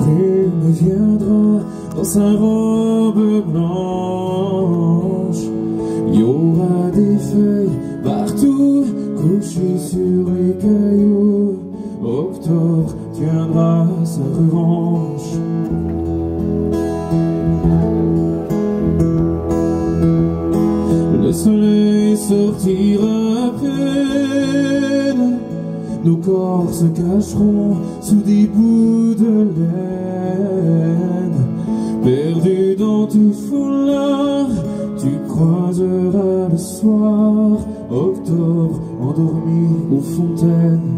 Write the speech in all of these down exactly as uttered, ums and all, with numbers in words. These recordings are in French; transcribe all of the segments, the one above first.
brume viendra dans sa robe blanche. Il y aura des feuilles partout couchées sur les cailloux. Octobre tiendra sa revanche. Le soleil sortira à peine, nos corps se cacheront sous des bouts de laine. Perdu dans tes foulards, tu croiseras le soir Octobre endormi aux fontaines.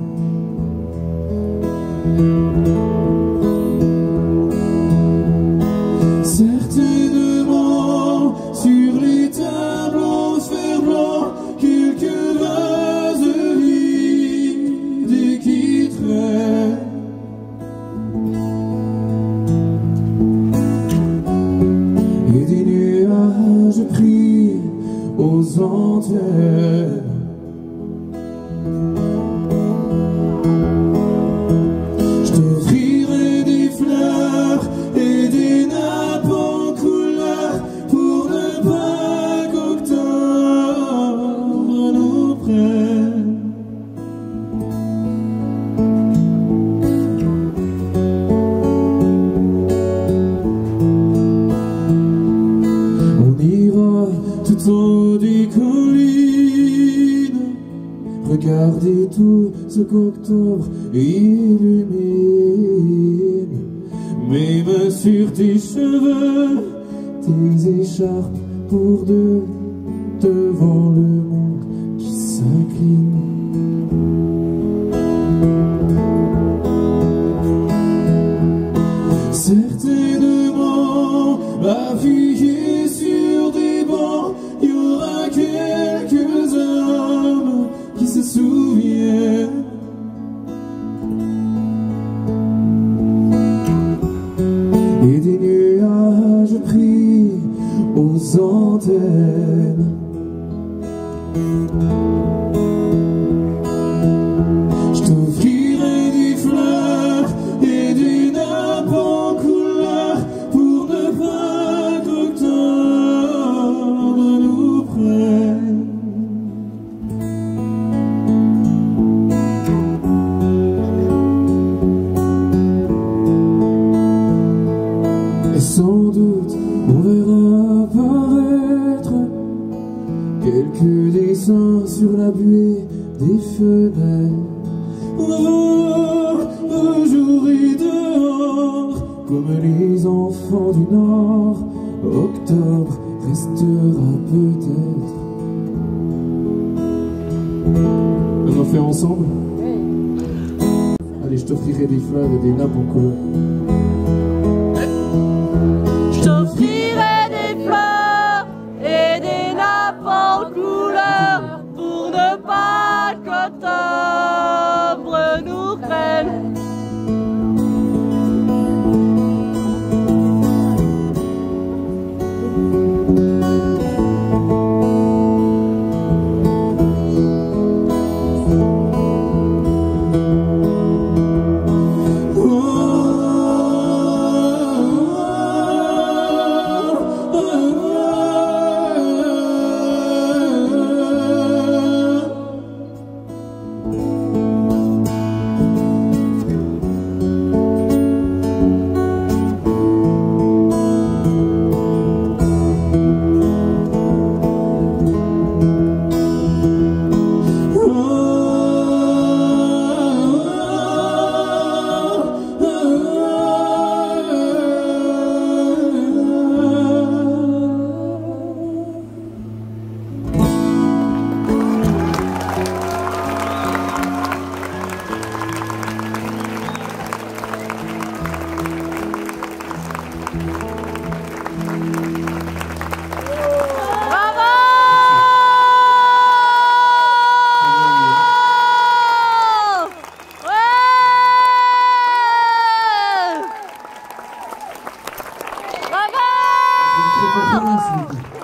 Certainement sur les tableaux de fer blanc, quelques vases vides qui traînent. Et des nuages pris aux antennes. Je t'offrirai des fleurs et des nappes en couleur pour ne pas qu'octobre nous prenne. On ira tout en haut des collines, regardez tout ce qu'octobre illumine. Même sur tes cheveux, tes écharpes pour deux, devant le monde qui s'incline. Certainement, affiliés sur des bancs, il y aura quelques hommes qui se souviennent. Et des nuages pris aux antennes. Je t'offrirai des fleurs et des nappes en couleur pour ne pas qu'octobre nous prenne. Et sans doute on verra apparaître quelques dessins sur la buée des fenêtres. Oh, un jour et dehors, comme les enfants du Nord, octobre restera peut-être. On en fait ensemble? Allez, je t'offrirai des fleurs et des nappes en couleur. Je t'offrirai des fleurs et des nappes en couleur pour ne pas qu'octobre nous prenne. Bravo!